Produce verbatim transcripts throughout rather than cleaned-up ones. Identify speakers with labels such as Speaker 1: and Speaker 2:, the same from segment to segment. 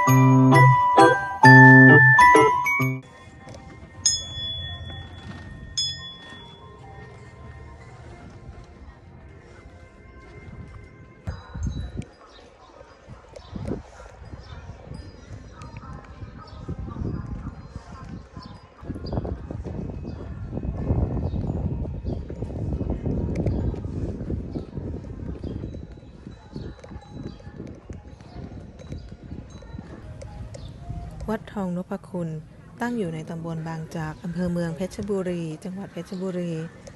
Speaker 1: วัดทองนพคุณตั้งอยู่ในตำบลบางจากอำเภอเมืองเพชรบุรีจังหวัดเพชรบุรี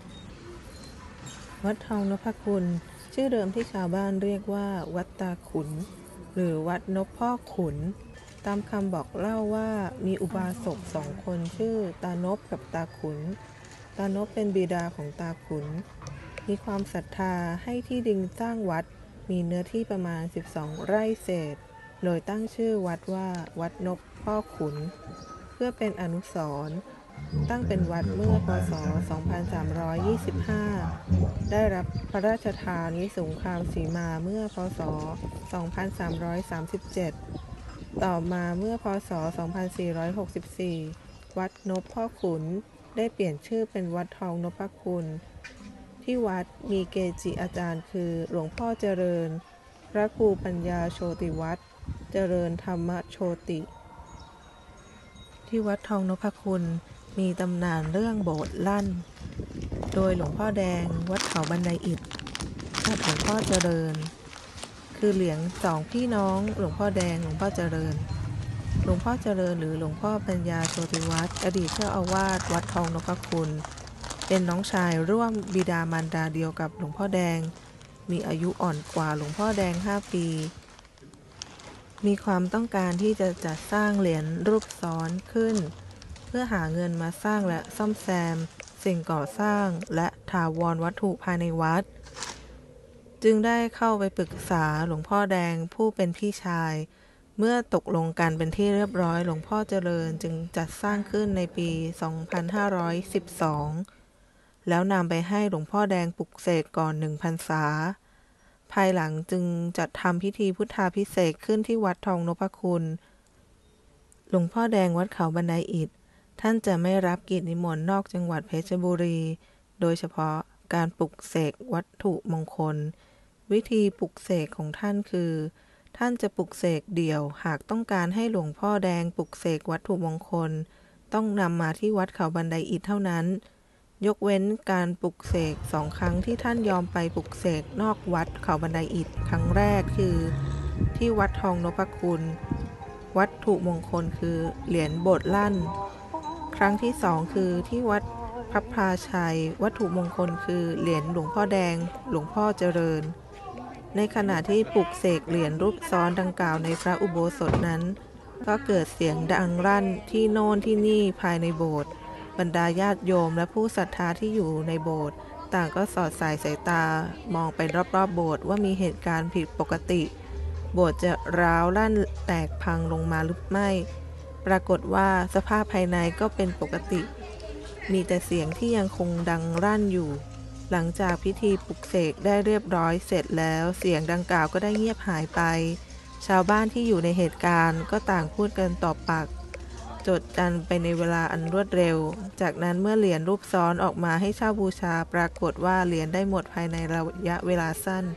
Speaker 1: วัดทองนพคุณชื่อเดิมที่ชาวบ้านเรียกว่าวัดตาขุนหรือวัดนพพ่อขุนตามคำบอกเล่าว่ามีอุบาสกสองคนชื่อตานพกับตาขุนตานพเป็นบิดาของตาขุนมีความศรัทธาให้ที่ดินสร้างวัดมีเนื้อที่ประมาณสิบสองไร่เศษโดยตั้งชื่อวัดว่าวัดนพพ่อขุนเพื่อเป็นอนุสรณ์ตั้งเป็นวัดเมื่อพ.ศ. สองพันสามร้อยยี่สิบห้าได้รับพระราชทานวิสงครามสีมาเมื่อพ.ศ. สองพันสามร้อยสามสิบเจ็ดต่อมาเมื่อพ.ศ. สองพันสี่ร้อยหกสิบสี่วัดนพพ่อขุนได้เปลี่ยนชื่อเป็นวัดทองนพคุณที่วัดมีเกจิอาจารย์คือหลวงพ่อเจริญพระครูปัญญาโชติวัฒน์เจริญธรรมโชติที่วัดทองนพคุณมีตำนานเรื่องโบสถ์ลั่นโดยหลวงพ่อแดงวัดเขาบันไดอิฐกับหลวงพ่อเจริญคือเหลียงสองพี่น้องหลวงพ่อแดงหลวงพ่อเจริญหลวงพ่อเจริญหรือหลวงพ่อปัญญาโชติวัฒน์อดีตเจ้าอาวาสวัดทองนพคุณเป็นน้องชายร่วมบิดามารดาเดียวกับหลวงพ่อแดงมีอายุอ่อนกว่าหลวงพ่อแดงห้าปีมีความต้องการที่จะจัดสร้างเหรียญรูปซ้อนขึ้นเพื่อหาเงินมาสร้างและซ่อมแซมสิ่งก่อสร้างและถาวรวัตถุภายในวัดจึงได้เข้าไปปรึกษาหลวงพ่อแดงผู้เป็นพี่ชายเมื่อตกลงกันเป็นที่เรียบร้อยหลวงพ่อเจริญจึงจัดสร้างขึ้นในปี สองพันห้าร้อยสิบสอง แล้วนำไปให้หลวงพ่อแดงปลุกเสกก่อนหนึ่งพรรษาภายหลังจึงจัดทำพิธีพุทธาภิเษกขึ้นที่วัดทองนพคุณหลวงพ่อแดงวัดเขาบันไดอิฐท่านจะไม่รับกิจนิมนต์นอกจังหวัดเพชรบุรีโดยเฉพาะการปลุกเสกวัตถุมงคลวิธีปลุกเสกของท่านคือท่านจะปลุกเสกเดี่ยวหากต้องการให้หลวงพ่อแดงปลุกเสกวัตถุมงคลต้องนำมาที่วัดเขาบันไดอิฐเท่านั้นยกเว้นการปลุกเสกสองครั้งที่ท่านยอมไปปลุกเสกนอกวัดเขาบันไดอิฐครั้งแรกคือที่วัดทองนพคุณวัตถุมงคลคือเหรียญโบสถ์ลั่นครั้งที่สองคือที่วัดพระพลาชัยวัตถุมงคลคือเหรียญหลวงพ่อแดงหลวงพ่อเจริญในขณะที่ปลุกเสกเหรียญรูปซ้อนดังกล่าวในพระอุโบสถนั้นก็เกิดเสียงดังรั่นที่โน่นที่นี่ภายในโบสถ์บรรดาญาติโยมและผู้ศรัทธาที่อยู่ในโบสถ์ต่างก็สอดสายสายตามองไปรอบๆโบสถ์ว่ามีเหตุการณ์ผิดปกติโบสถ์จะร้าวลั่นแตกพังลงมาหรือไม่ปรากฏว่าสภาพภายในก็เป็นปกติมีแต่เสียงที่ยังคงดังรั่นอยู่หลังจากพิธีปลุกเสกได้เรียบร้อยเสร็จแล้วเสียงดังกล่าวก็ได้เงียบหายไปชาวบ้านที่อยู่ในเหตุการณ์ก็ต่างพูดกันต่อปากจดกันไปในเวลาอันรวดเร็วจากนั้นเมื่อเหรียญรูปซ้อนออกมาให้เช่าบูชาปรากฏว่าเหรียญได้หมดภายในระยะเวลาสั้น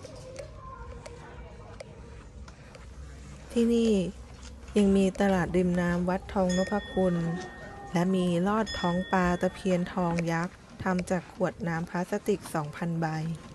Speaker 1: ที่นี่ยังมีตลาดริมน้ำวัดทองนพคุณและมีลอดท้องปลาตะเพียนทองยักษ์ทำจากขวดน้ำพลาสติก สองพัน ใบ